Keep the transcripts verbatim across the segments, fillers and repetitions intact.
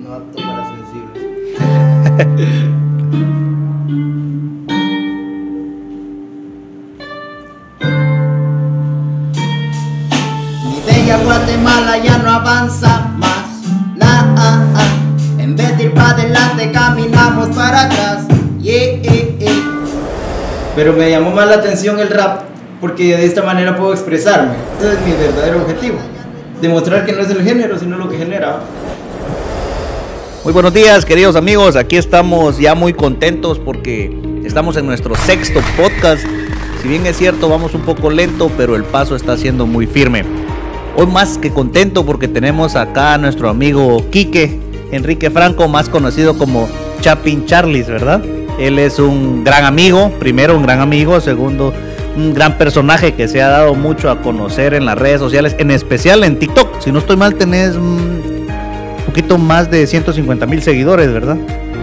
No apto para sensibles. Mi bella Guatemala ya no avanza más. Nah, en vez de ir para adelante caminamos para atrás. Yeah, yeah, yeah. Pero me llamó más la atención el rap porque de esta manera puedo expresarme. Ese es mi verdadero objetivo. Demostrar que no es el género, sino lo que genera. Muy buenos días, queridos amigos. Aquí estamos ya muy contentos porque estamos en nuestro sexto podcast. Si bien es cierto, vamos un poco lento, pero el paso está siendo muy firme. Hoy más que contento porque tenemos acá a nuestro amigo Quique Enrique Franco, más conocido como Chapin Charlis, ¿verdad? Él es un gran amigo, primero un gran amigo, segundo un gran personaje que se ha dado mucho a conocer en las redes sociales, en especial en TikTok. Si no estoy mal, tenés un poquito más de ciento cincuenta mil seguidores, ¿verdad?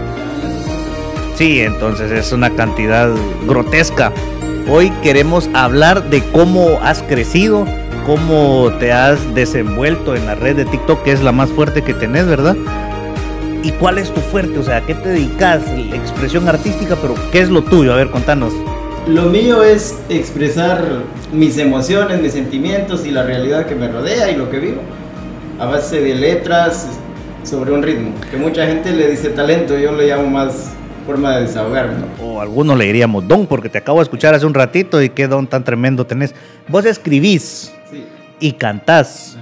Sí, entonces es una cantidad grotesca. Hoy queremos hablar de cómo has crecido, cómo te has desenvuelto en la red de TikTok, que es la más fuerte que tenés, ¿verdad? ¿Y cuál es tu fuerte? O sea, ¿a qué te dedicas? La expresión artística, pero ¿qué es lo tuyo? A ver, contanos. Lo mío es expresar mis emociones, mis sentimientos y la realidad que me rodea y lo que vivo a base de letras sobre un ritmo, que mucha gente le dice talento, yo le llamo más forma de desahogarme. O algunos le diríamos don, porque te acabo de escuchar hace un ratito y qué don tan tremendo tenés. Vos escribís, sí, y cantás.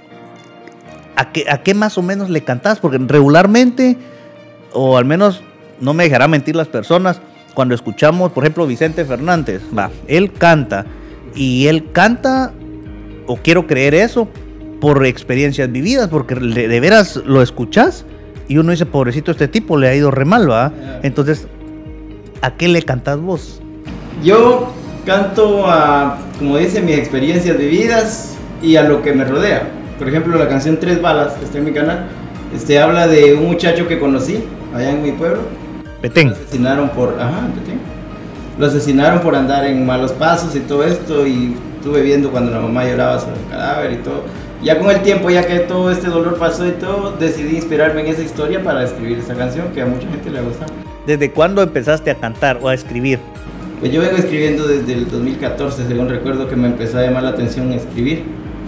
¿A qué, ¿A qué más o menos le cantás? Porque regularmente, o al menos no me dejarán mentir las personas, cuando escuchamos, por ejemplo, Vicente Fernández, va, él canta, y él canta, o quiero creer eso, por experiencias vividas, porque de, de veras lo escuchás, y uno dice, pobrecito este tipo, le ha ido re mal, ¿va? Entonces, ¿a qué le cantás vos? Yo canto a, como dicen, mis experiencias vividas y a lo que me rodea. Por ejemplo, la canción Tres Balas, que está en mi canal, este, habla de un muchacho que conocí allá en mi pueblo. Petén. Lo asesinaron por, ajá, Petén. Lo asesinaron por andar en malos pasos y todo esto, y estuve viendo cuando la mamá lloraba sobre el cadáver y todo. Ya con el tiempo, ya que todo este dolor pasó y todo, decidí inspirarme en esa historia para escribir esta canción que a mucha gente le ha gustado. ¿Desde cuándo empezaste a cantar o a escribir? Pues yo vengo escribiendo desde el dos mil catorce, según recuerdo que me empezó a llamar la atención escribir.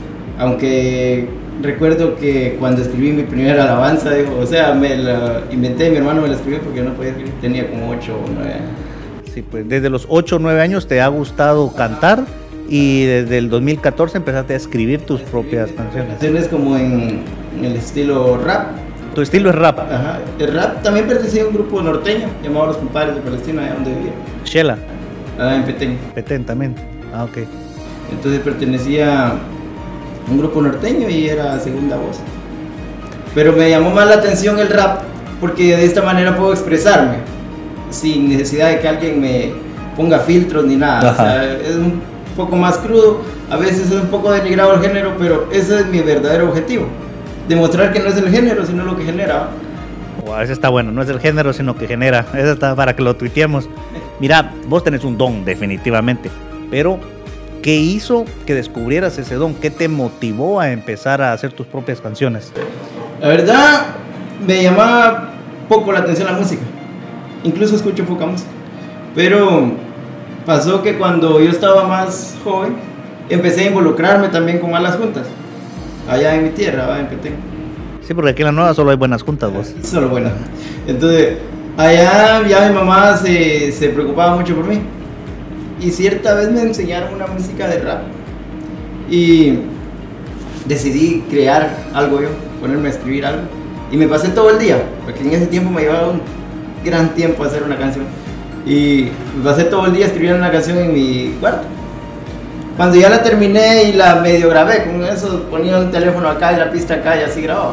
Aunque recuerdo que cuando escribí mi primera alabanza, digo, o sea, me la inventé, mi hermano me la escribió porque yo no podía escribir, tenía como ocho o nueve años. Sí, pues desde los ocho o nueve años te ha gustado cantar y desde el dos mil catorce empezaste a escribir tus propias canciones. Canciones como en, en el estilo rap. ¿Tu estilo es rap? Ajá, el rap también pertenecía a un grupo norteño llamado Los Compadres de Palestina, allá donde vivía. Shela. Ah, en Petén. Petén también, ah, ok. Entonces pertenecía un grupo norteño y era segunda voz. Pero me llamó más la atención el rap porque de esta manera puedo expresarme sin necesidad de que alguien me ponga filtros ni nada. O sea, es un poco más crudo, a veces es un poco denigrado el género, pero ese es mi verdadero objetivo. Demostrar que no es el género, sino lo que genera. Wow, ese está bueno, no es el género, sino que genera. Ese está para que lo tuiteemos. Mira, vos tenés un don, definitivamente, pero ¿qué hizo que descubrieras ese don? ¿Qué te motivó a empezar a hacer tus propias canciones? La verdad, me llamaba poco la atención la música. Incluso escucho poca música. Pero pasó que cuando yo estaba más joven, empecé a involucrarme también con malas juntas. Allá en mi tierra, en Petén. Sí, porque aquí en la nueva solo hay buenas juntas, vos. Solo buenas. Entonces, allá ya mi mamá se, se preocupaba mucho por mí. Y cierta vez me enseñaron una música de rap y decidí crear algo yo, ponerme a escribir algo, y me pasé todo el día, porque en ese tiempo me llevaba un gran tiempo hacer una canción, y me pasé todo el día escribiendo una canción en mi cuarto. Cuando ya la terminé y la medio grabé, con eso ponía un teléfono acá y la pista acá y así grababa,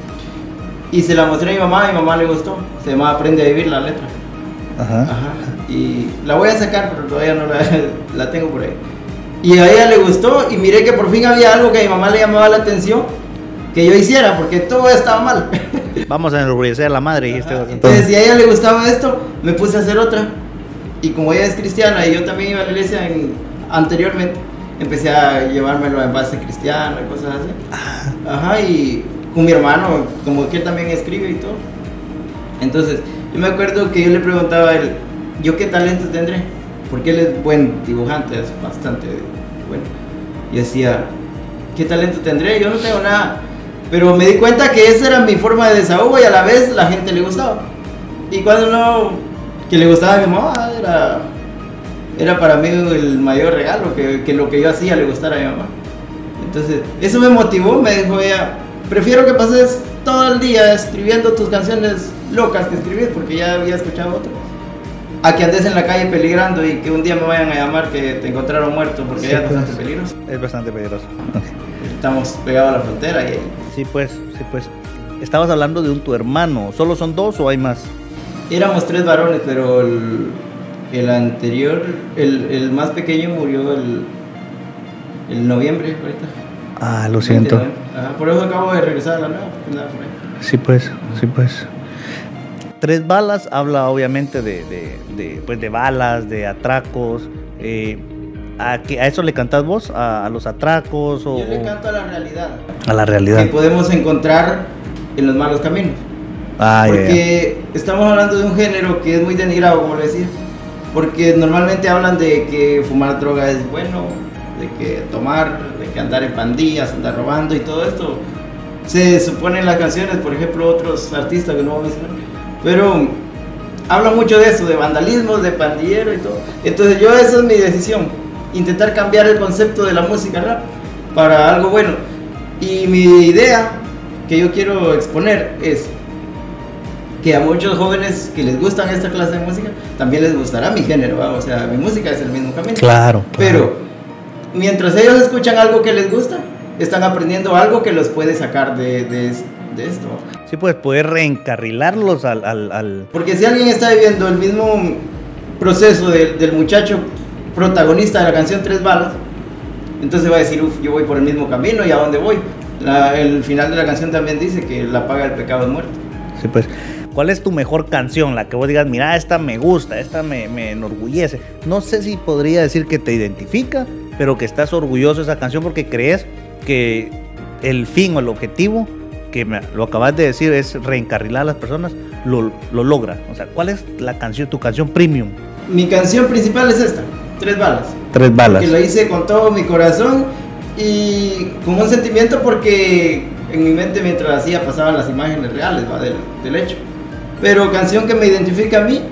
y se la mostré a mi mamá, y a mi mamá le gustó. Se llama Aprende a Vivir la letra. Ajá. Ajá. Y la voy a sacar, pero todavía no la, la tengo por ahí. Y a ella le gustó, y miré que por fin había algo que a mi mamá le llamaba la atención que yo hiciera, porque todo estaba mal. Vamos a enorgullecer a la madre, dijiste. Entonces, entonces, si a ella le gustaba esto, me puse a hacer otra. Y como ella es cristiana y yo también iba a la iglesia en, anteriormente, empecé a llevármelo en base cristiana y cosas así. Ajá, y con mi hermano, como que él también escribe y todo. Entonces, yo me acuerdo que yo le preguntaba a él, ¿yo qué talento tendré? Porque él es buen dibujante, es bastante bueno. Y decía, ¿qué talento tendré? Yo no tengo nada. Pero me di cuenta que esa era mi forma de desahogo y a la vez la gente le gustaba. Y cuando no, que le gustaba a mi mamá, era, era para mí el mayor regalo, que, que lo que yo hacía le gustara a mi mamá. Entonces, eso me motivó, me dijo ella, prefiero que pases todo el día escribiendo tus canciones locas que escribís, porque ya había escuchado otras, a que andes en la calle peligrando y que un día me vayan a llamar que te encontraron muerto, porque sí, ya es pues, bastante peligroso. Es bastante peligroso. Okay. Estamos pegados a la frontera y... Sí, pues, sí, pues. Estabas hablando de un tu hermano, ¿solo son dos o hay más? Éramos tres varones, pero el, el anterior, el, el más pequeño murió el, el noviembre, ahorita. Ah, lo siento. Ajá, por eso acabo de regresar a la nueva, porque andaba por ahí. Sí, pues, sí, pues. Tres balas habla obviamente de, de, de, pues de balas, de atracos. Eh, ¿a, qué, ¿A eso le cantás vos? ¿A, a los atracos? O, Yo le canto a la realidad. A la realidad. Que podemos encontrar en los malos caminos. Ah, porque yeah. Estamos hablando de un género que es muy denigrado, como le decía. Porque normalmente hablan de que fumar droga es bueno, de que tomar, de que andar en pandillas, andar robando y todo esto. Se supone en las canciones, por ejemplo, otros artistas que no voy a mencionar, pero habla mucho de eso, de vandalismo, de pandillero y todo. Entonces yo, esa es mi decisión, intentar cambiar el concepto de la música rap para algo bueno. Y mi idea que yo quiero exponer es que a muchos jóvenes que les gustan esta clase de música, también les gustará mi género, ¿va? O sea, mi música es el mismo camino. Claro, claro. Pero mientras ellos escuchan algo que les gusta, están aprendiendo algo que los puede sacar de, de, de esto. Sí, pues poder reencarrilarlos al, al, al... Porque si alguien está viviendo el mismo proceso de, del muchacho protagonista de la canción Tres Balas, entonces va a decir, uff, yo voy por el mismo camino y a dónde voy. La, el final de la canción también dice que la paga del pecado es muerte. Sí, pues. ¿Cuál es tu mejor canción? La que vos digas, mira, esta me gusta, esta me, me enorgullece. No sé si podría decir que te identifica, pero que estás orgulloso de esa canción porque crees que el fin o el objetivo, que me, lo acabas de decir, es reencarrilar a las personas, lo, lo logra. O sea, ¿cuál es la canción, tu canción premium? Mi canción principal es esta, Tres Balas. Tres Balas. Que lo hice con todo mi corazón y con un sentimiento porque en mi mente mientras hacía pasaban las imágenes reales, ¿va? Del, del hecho. Pero canción que me identifica a mí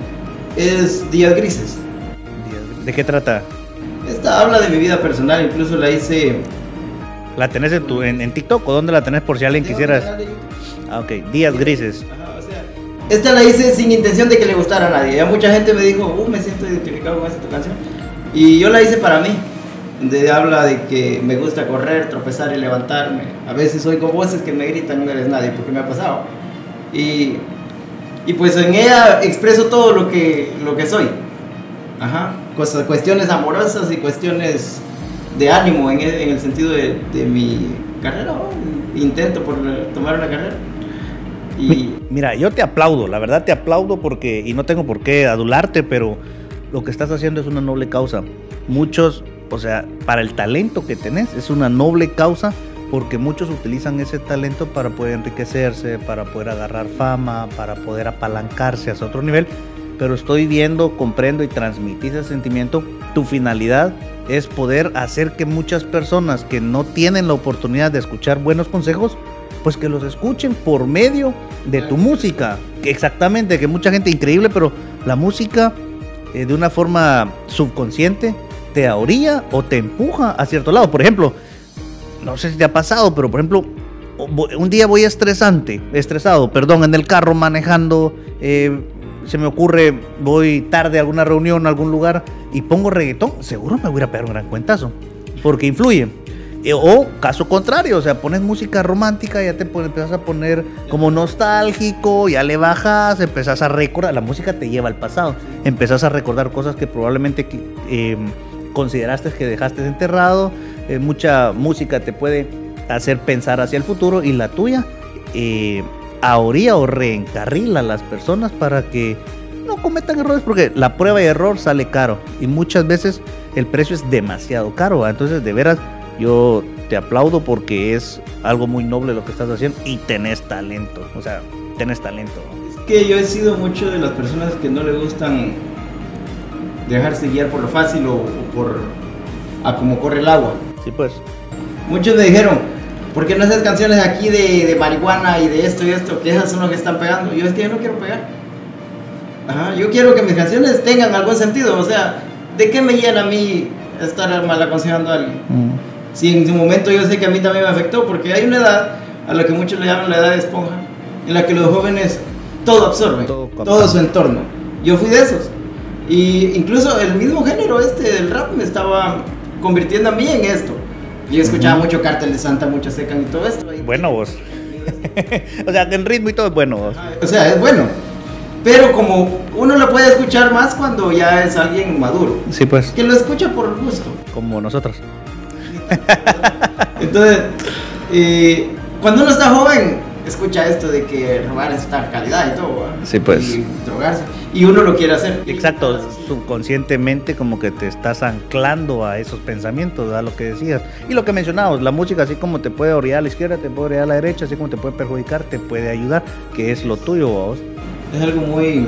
es Días Grises. ¿De qué trata? Esta habla de mi vida personal, incluso la hice... ¿La tenés en, tu, en, en TikTok o dónde la tenés por si alguien quisieras? Ah, ok, Días Grises. Ajá, o sea, esta la hice sin intención de que le gustara a nadie. Ya mucha gente me dijo, uh, me siento identificado con esta canción. Y yo la hice para mí. Donde habla de que me gusta correr, tropezar y levantarme. A veces oigo voces que me gritan, no eres nadie, porque me ha pasado. Y, y pues en ella expreso todo lo que, lo que soy. Ajá, cosas, cuestiones amorosas y cuestiones de ánimo en el, en el sentido de, de mi carrera, ¿no? Intento por tomar una carrera. Y... Mira, yo te aplaudo, la verdad te aplaudo porque, y no tengo por qué adularte, pero lo que estás haciendo es una noble causa. Muchos, o sea, para el talento que tenés, es una noble causa porque muchos utilizan ese talento para poder enriquecerse, para poder agarrar fama, para poder apalancarse hacia otro nivel. Pero estoy viendo, comprendo y transmitís ese sentimiento. Tu finalidad es poder hacer que muchas personas que no tienen la oportunidad de escuchar buenos consejos, pues que los escuchen por medio de tu música. Exactamente, que mucha gente, increíble, pero la música eh, de una forma subconsciente te orilla o te empuja a cierto lado. Por ejemplo, no sé si te ha pasado, pero por ejemplo, un día voy estresante, estresado, perdón, en el carro manejando, eh, se me ocurre, voy tarde a alguna reunión, a algún lugar y pongo reggaetón, seguro me voy a pegar un gran cuentazo, porque influye. O caso contrario, o sea, pones música romántica, ya te empiezas a poner como nostálgico, ya le bajas, empezás a recordar, la música te lleva al pasado, empezás a recordar cosas que probablemente eh, consideraste que dejaste enterrado. Eh, mucha música te puede hacer pensar hacia el futuro y la tuya eh, ahoría o reencarrila a las personas para que no cometan errores, porque la prueba y error sale caro y muchas veces el precio es demasiado caro, ¿va? Entonces de veras yo te aplaudo porque es algo muy noble lo que estás haciendo y tenés talento, o sea, tenés talento, ¿no? Es que yo he sido mucho de las personas que no le gustan dejarse guiar por lo fácil o, o por a como corre el agua. Sí, pues. Muchos me dijeron, ¿por qué no haces canciones aquí de, de marihuana y de esto y esto? Que esas son las que están pegando. Yo es que yo no quiero pegar. Ajá, yo quiero que mis canciones tengan algún sentido. O sea, ¿de qué me llena a mí estar mal aconsejando a alguien? Mm. Si en su momento yo sé que a mí también me afectó, porque hay una edad a la que muchos le llaman la edad de esponja, en la que los jóvenes todo absorben, todo, todo su entorno. Yo fui de esos. Y incluso el mismo género este del rap me estaba convirtiendo a mí en esto. Yo escuchaba uh-huh. mucho Cártel de Santa, mucho Secan y todo esto. Bueno vos. O sea, en ritmo y todo es bueno vos. O sea, es bueno. Pero como uno lo puede escuchar más cuando ya es alguien maduro. Sí, pues. Que lo escucha por gusto. Como nosotros. Entonces, eh, cuando uno está joven, escucha esto de que robar es esta calidad y todo. ¿verdad? Sí, pues. Y drogarse. Y uno lo quiere hacer. Exacto, subconscientemente como que te estás anclando a esos pensamientos, a lo que decías. Y lo que mencionabas, la música así como te puede orillar a la izquierda, te puede orillar a la derecha, así como te puede perjudicar, te puede ayudar, que es lo tuyo, vos. Es algo muy...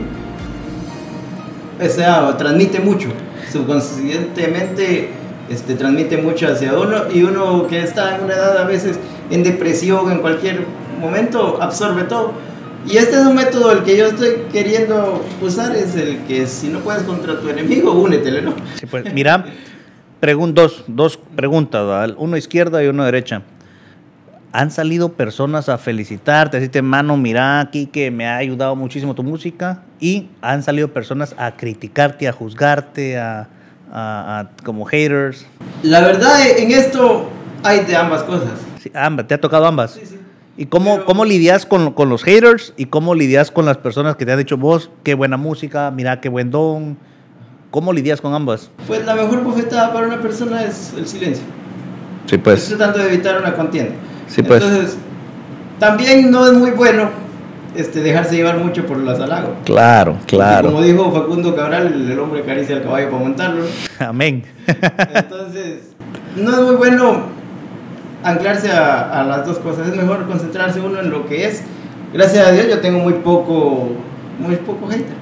O sea, transmite mucho. Subconscientemente este, transmite mucho hacia uno. Y uno que está en una edad a veces en depresión, en cualquier momento, absorbe todo. Y este es un método, el que yo estoy queriendo usar, es el que si no puedes contra tu enemigo, únetele, ¿no? Sí, pues, mira, pregun- dos, dos preguntas, ¿verdad? Uno izquierda y uno derecha. ¿Han salido personas a felicitarte, a decirte, mano, mira aquí que me ha ayudado muchísimo tu música? Y han salido personas a criticarte, a juzgarte, a, a, a como haters. La verdad, en esto hay de ambas cosas. Sí, ambas, ¿te ha tocado ambas? Sí, sí. ¿Y cómo, Pero... cómo lidias con, con los haters y cómo lidias con las personas que te han dicho, vos, qué buena música, mira qué buen don? ¿Cómo lidias con ambas? Pues la mejor bofetada para una persona es el silencio. Sí, pues. Estoy tratando de evitar una contienda. Sí, pues. Entonces, también no es muy bueno este, dejarse llevar mucho por los halagos. Claro, claro. Porque como dijo Facundo Cabral, el hombre acaricia al caballo para montarlo. Amén. Entonces, no es muy bueno anclarse a, a las dos cosas. Es mejor concentrarse uno en lo que es. Gracias a Dios yo tengo muy poco muy poco hater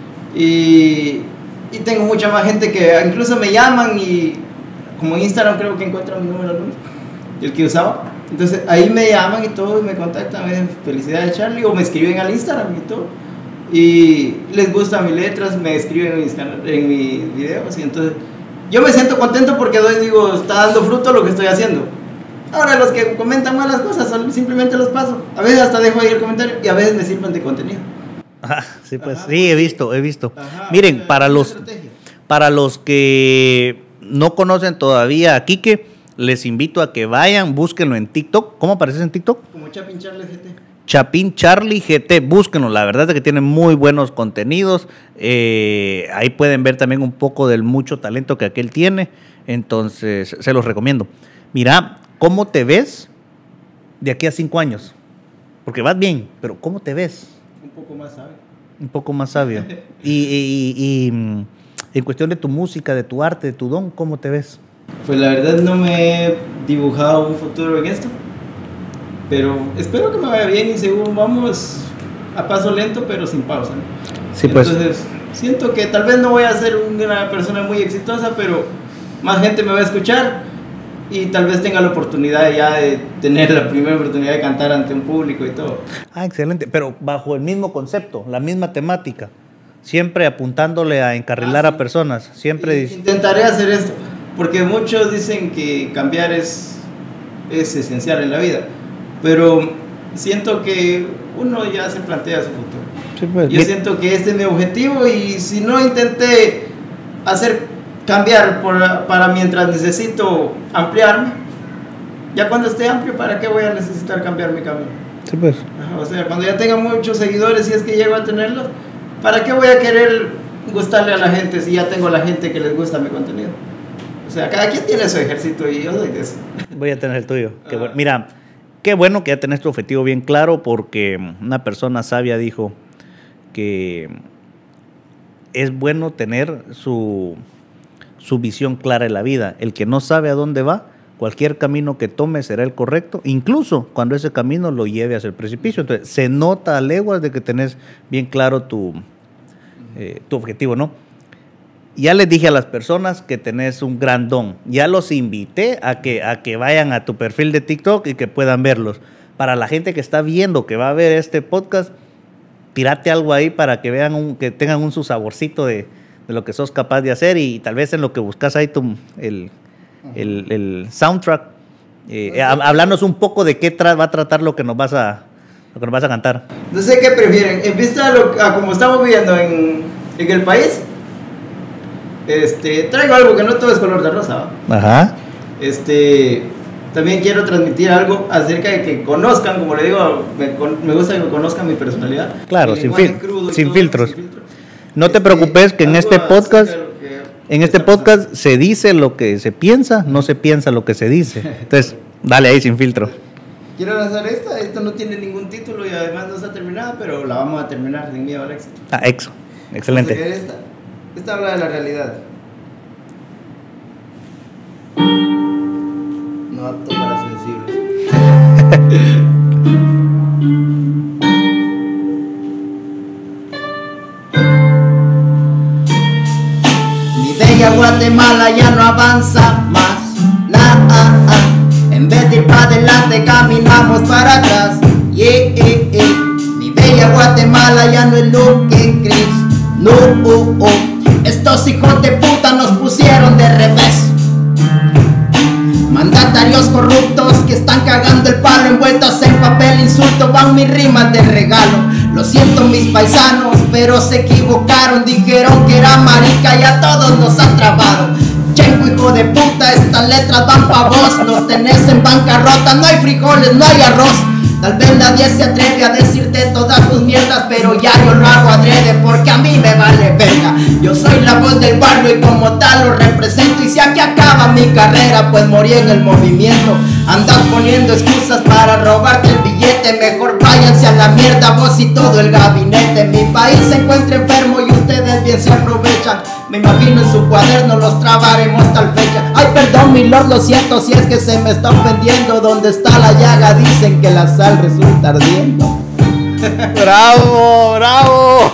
y, y tengo mucha más gente que incluso me llaman, y como en Instagram creo que encuentran mi número algunos, el que usaba. Entonces ahí me llaman y todo, y me contactan, me dicen felicidades Charlie, o me escriben al Instagram y todo, y les gustan mis letras, me escriben en mis, en mis videos, y entonces yo me siento contento porque doy, digo, está dando fruto lo que estoy haciendo. Ahora los que comentan malas cosas simplemente los paso. A veces hasta dejo ahí el comentario y a veces me sirven de contenido. Ah, sí, pues. Ajá. Sí, he visto, he visto. Ajá, Miren, o sea, para los, estrategia. para los que no conocen todavía a Quique, les invito a que vayan, búsquenlo en TikTok. ¿Cómo apareces en TikTok? Como Chapin Charlie G T. Chapin Charlie G T, búsquenlo. La verdad es que tiene muy buenos contenidos. Eh, ahí pueden ver también un poco del mucho talento que aquel tiene. Entonces, se los recomiendo. Mira, ¿cómo te ves de aquí a cinco años? Porque vas bien, pero ¿cómo te ves? Un poco más sabio. Un poco más sabio. y, y, y, y en cuestión de tu música, de tu arte, de tu don, ¿cómo te ves? Pues la verdad no me he dibujado un futuro en esto, pero espero que me vaya bien, y según vamos a paso lento pero sin pausa, ¿no? Sí, pues. Entonces siento que tal vez no voy a ser una persona muy exitosa, pero más gente me va a escuchar y tal vez tenga la oportunidad ya de tener la primera oportunidad de cantar ante un público y todo. Ah, excelente, pero bajo el mismo concepto, la misma temática, siempre apuntándole a encarrilar ah, sí. a personas, siempre... Intentaré hacer esto, porque muchos dicen que cambiar es, es esencial en la vida, pero siento que uno ya se plantea su futuro. Sí, pues. Yo siento que este es mi objetivo, y si no intenté hacer cambiar por, para mientras necesito ampliarme, ya cuando esté amplio, ¿para qué voy a necesitar cambiar mi camino? Sí, pues. Ajá, o sea, cuando ya tenga muchos seguidores, si es que llego a tenerlos, ¿para qué voy a querer gustarle a la gente si ya tengo la gente que les gusta mi contenido? O sea, cada quien tiene su ejército y yo soy de eso. Voy a tener el tuyo. Qué bueno. Mira, qué bueno que ya tenés tu objetivo bien claro, porque una persona sabia dijo que es bueno tener su... su visión clara en la vida. El que no sabe a dónde va, cualquier camino que tomes será el correcto, incluso cuando ese camino lo lleve hacia el precipicio. Entonces, se nota a leguas de que tenés bien claro tu, eh, tu objetivo, ¿no? Ya les dije a las personas que tenés un gran don. Ya los invité a que, a que vayan a tu perfil de TikTok y que puedan verlos. Para la gente que está viendo, que va a ver este podcast, tírate algo ahí para que vean, un, que tengan un su saborcito de, de lo que sos capaz de hacer y, y tal vez en lo que buscas ahí tu, el, el, el soundtrack. Eh, hablarnos un poco de qué tra- va a tratar lo que nos vas a, lo que nos vas a cantar. No sé qué prefieren. En vista a, lo, a como estamos viviendo en, en el país, este, traigo algo que no todo es color de rosa, ¿va? Ajá. Este, también quiero transmitir algo acerca de que conozcan, como le digo, me, me gusta que conozcan mi personalidad. Claro, sin, fil- crudo sin, todo, filtros. sin filtros. No este, te preocupes que en este podcast, que en este podcast pasando. Se dice lo que se piensa, no se piensa lo que se dice. Entonces, dale ahí sin filtro. Quiero lanzar esta, esta no tiene ningún título y además no está terminada, pero la vamos a terminar sin miedo al éxito. Ah, exo, excelente. Esta, esta habla de la realidad. No apto para sensibles. Mi bella Guatemala ya no avanza más. La, ah, ah. En vez de ir para adelante caminamos para atrás. Yeah, yeah, yeah. Mi bella Guatemala ya no es lo que crees. No, oh, oh. Estos hijos de puta nos pusieron de revés. Mandatarios corruptos que están cagando el palo, envueltos en papel insulto, van mis rimas de regalo. Lo siento mis paisanos, pero se equivocaron, dijeron que era marica y a todos nos han trabado. Chenco hijo de puta, estas letras van pa' vos, nos tenés en bancarrota, no hay frijoles, no hay arroz. Tal vez nadie se atreve a decirte todas tus mierdas, pero ya yo lo hago adrede porque a mí me vale verga. Yo soy la voz del barrio y como tal lo represento. Y si aquí acaba mi carrera, pues morí en el movimiento. Andas poniendo excusas para robarte el billete, mejor váyanse a la mierda vos y todo el gabinete. Mi país se encuentra enfermo y ustedes bien se aprovechan. Me imagino en su cuaderno los trabaremos tal fecha. Ay, perdón mi lord, lo siento si es que se me está ofendiendo. Donde está la llaga dicen que la sal resulta ardiendo. ¡Bravo, bravo!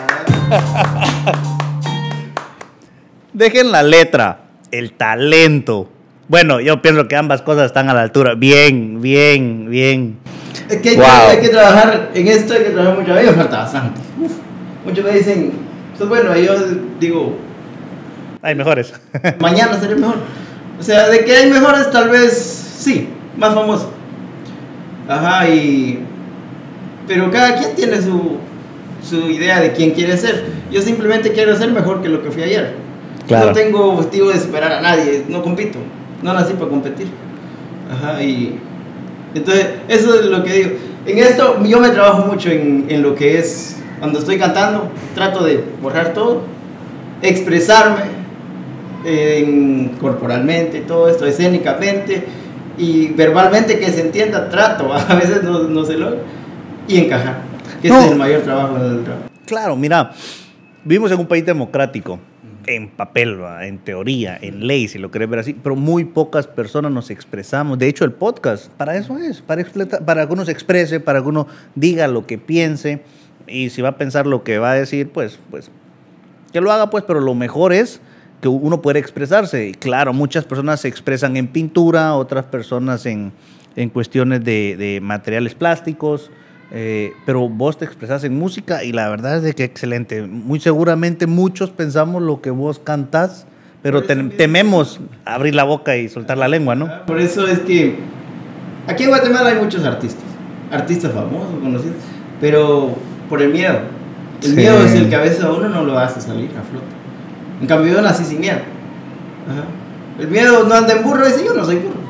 Dejen la letra, el talento. Bueno, yo pienso que ambas cosas están a la altura. Bien, bien, bien. Es que hay, wow. que hay que trabajar en esto, hay que trabajar mucho. A mí me falta bastante. Uf. Muchos me dicen, pues bueno, yo digo, hay mejores. Mañana seré mejor. O sea, de que hay mejores, tal vez sí, más famoso. Ajá, y. Pero cada quien tiene su, su idea de quién quiere ser. Yo simplemente quiero ser mejor que lo que fui ayer. Claro. No tengo objetivo de superar a nadie, no compito. No nací para competir. Ajá, y. Entonces, eso es lo que digo. En esto, yo me trabajo mucho en, en lo que es. Cuando estoy cantando, trato de borrar todo, expresarme en, corporalmente, todo esto, escénicamente y verbalmente que se entienda, trato. A veces no, no se logra. Y encajar, que no. Ese es el mayor trabajo del trabajo. Claro, mira, vivimos en un país democrático. En papel, en teoría, en ley, si lo querés ver así, pero muy pocas personas nos expresamos. De hecho, el podcast, para eso es, para, para que uno se exprese, para que uno diga lo que piense, y si va a pensar lo que va a decir, pues, pues que lo haga, pues, pero lo mejor es que uno pueda expresarse. Y claro, muchas personas se expresan en pintura, otras personas en, en cuestiones de, de materiales plásticos, Eh, pero vos te expresás en música y la verdad es de que excelente. Muy seguramente muchos pensamos lo que vos cantás, pero te, tememos abrir la boca y soltar la lengua, ¿no? Por eso es que aquí en Guatemala hay muchos artistas, artistas famosos, conocidos, pero por el miedo. El sí. miedo es el que a veces a uno no lo hace salir a flote. En cambio yo nací sin miedo. Ajá. El miedo no anda en burro, dice yo no soy burro.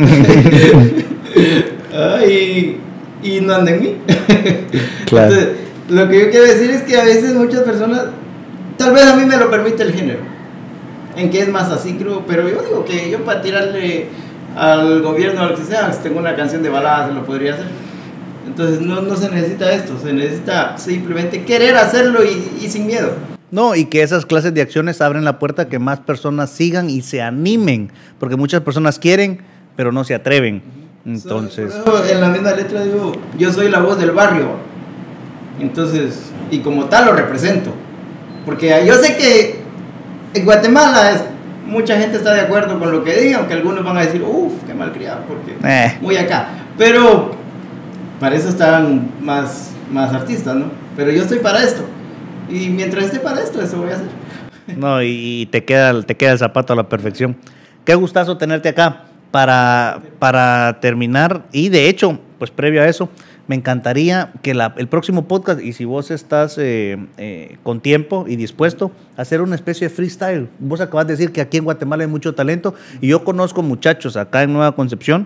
Ay. Y no anda en mí. Claro. Entonces, lo que yo quiero decir es que a veces muchas personas, tal vez a mí me lo permite el género, en que es más así, creo, pero yo digo que yo para tirarle al gobierno o lo que sea, si tengo una canción de balada, se lo podría hacer. Entonces no, no se necesita esto, se necesita simplemente querer hacerlo y, y sin miedo. No, y que esas clases de acciones abren la puerta a que más personas sigan y se animen, porque muchas personas quieren, pero no se atreven. Entonces, so, en la misma letra digo, yo soy la voz del barrio. Entonces, y como tal lo represento. Porque yo sé que en Guatemala es, mucha gente está de acuerdo con lo que diga, aunque algunos van a decir, uff, qué malcriado, porque eh. muy acá. Pero para eso están más, más artistas, ¿no? Pero yo estoy para esto. Y mientras esté para esto, eso voy a hacer. No, y te queda, te queda el zapato a la perfección. Qué gustazo tenerte acá. Para, para terminar, y de hecho, pues previo a eso, me encantaría que la, el próximo podcast, y si vos estás eh, eh, con tiempo y dispuesto, a hacer una especie de freestyle. Vos acabas de decir que aquí en Guatemala hay mucho talento, y yo conozco muchachos acá en Nueva Concepción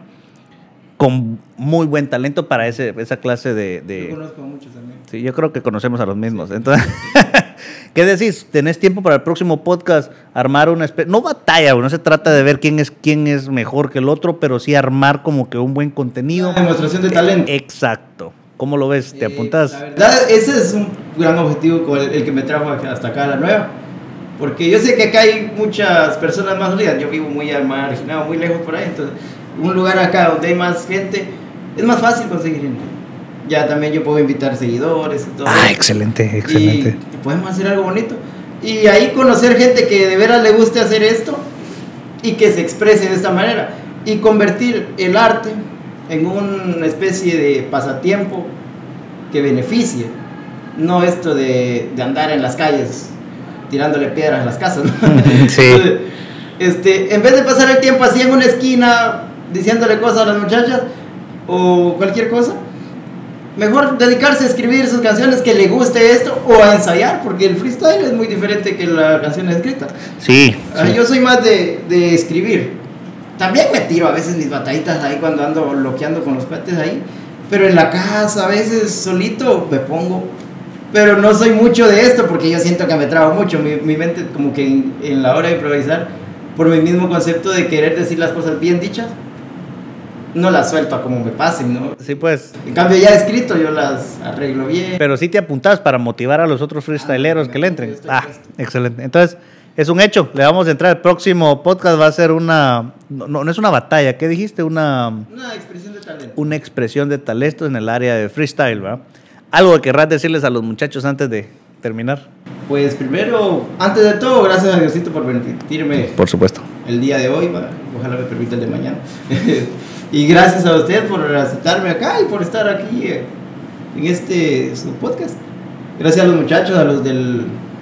con muy buen talento para ese, esa clase de, de... Yo conozco a muchos también. Sí, yo creo que conocemos a los mismos. Entonces, ¿qué decís? ¿Tenés tiempo para el próximo podcast armar una especie, no batalla, no se trata de ver quién es quién es mejor que el otro, pero sí armar como que un buen contenido? Una demostración de talento. Eh, exacto. ¿Cómo lo ves? ¿Te apuntás? Eh, la verdad, ese es un gran objetivo con el, el que me trajo hasta acá a La Nueva. Porque yo sé que acá hay muchas personas más unidas. Yo vivo muy marginado, muy lejos por ahí. Entonces, un lugar acá donde hay más gente, es más fácil conseguir gente. Ya también yo puedo invitar seguidores y todo. Ah, excelente, excelente. Y podemos hacer algo bonito. Y ahí conocer gente que de veras le guste hacer esto y que se exprese de esta manera. Y convertir el arte en una especie de pasatiempo que beneficie. No esto de, de andar en las calles tirándole piedras a las casas, ¿no? Sí. Entonces, este, en vez de pasar el tiempo así en una esquina diciéndole cosas a las muchachas o cualquier cosa, mejor dedicarse a escribir sus canciones que le guste esto o a ensayar, porque el freestyle es muy diferente que la canción escrita. Sí, Ah, sí. yo soy más de, de escribir. También me tiro a veces mis batallitas ahí cuando ando bloqueando con los cuates ahí, pero en la casa a veces solito me pongo. Pero no soy mucho de esto porque yo siento que me trabo mucho. Mi, mi mente como que en, en la hora de improvisar, por mi mismo concepto de querer decir las cosas bien dichas, no las suelto a como me pasen, ¿no? Sí, pues. En cambio ya escrito yo las arreglo bien. Pero sí te apuntás para motivar a los otros freestyleros Ah, que le entren. estoy Ah, puesto. excelente. Entonces, es un hecho. Le vamos a entrar. El próximo podcast va a ser una... No, no, no es una batalla. ¿Qué dijiste? Una, Una expresión de talento. una expresión de talento en el área de freestyle, ¿verdad? Algo que querrás decirles a los muchachos antes de terminar. Pues primero, antes de todo, gracias a Diosito por permitirme Por supuesto. el día de hoy, va, ojalá me permita el de mañana. Y gracias a usted por aceptarme acá y por estar aquí eh, en este su podcast. Gracias a los muchachos, a los del...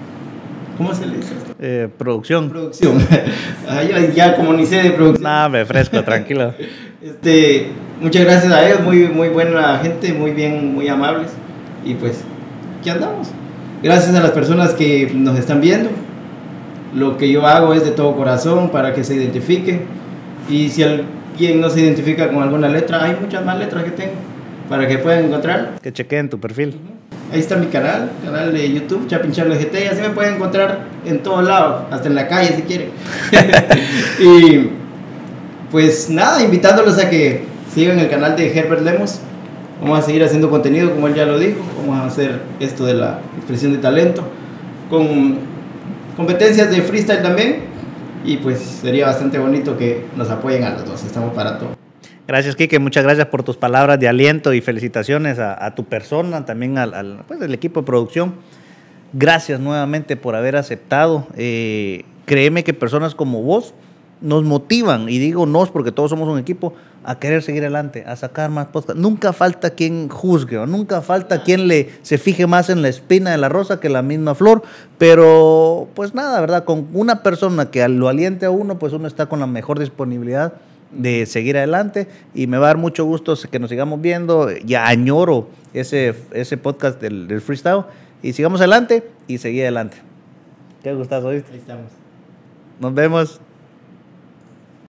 ¿Cómo se le dice esto? Eh, producción. Producción. Ay, ay, ya como ni sé de producción. Nada, me fresco, tranquilo. Este, muchas gracias a ellos, muy, muy buena gente, muy bien, muy amables. Y pues, aquí andamos. Gracias a las personas que nos están viendo. Lo que yo hago es de todo corazón para que se identifiquen. Y si alguien no se identifica con alguna letra, hay muchas más letras que tengo para que puedan encontrar. Que chequeen tu perfil. Ahí está mi canal, canal de YouTube, Chapin Charles G T, y así me pueden encontrar en todos lados, hasta en la calle si quieren. Y pues nada, invitándolos a que sigan el canal de Herbert Lemos. Vamos a seguir haciendo contenido, como él ya lo dijo. Vamos a hacer esto de la expresión de talento, con competencias de freestyle también. Y pues sería bastante bonito que nos apoyen a los dos, estamos para todo. Gracias, Quique. Muchas gracias por tus palabras de aliento y felicitaciones a, a tu persona, también al, al pues, el equipo de producción. Gracias nuevamente por haber aceptado. Eh, créeme que personas como vos nos motivan, y digo nos porque todos somos un equipo, a querer seguir adelante, a sacar más podcast. Nunca falta quien juzgue, o nunca falta quien le, se fije más en la espina de la rosa que la misma flor, pero pues nada, ¿verdad? Con una persona que lo aliente a uno, pues uno está con la mejor disponibilidad de seguir adelante, y me va a dar mucho gusto que nos sigamos viendo. Ya añoro ese, ese podcast del, del freestyle, y sigamos adelante y seguir adelante. Qué gustazo, ¿viste? Ahí estamos. Nos vemos.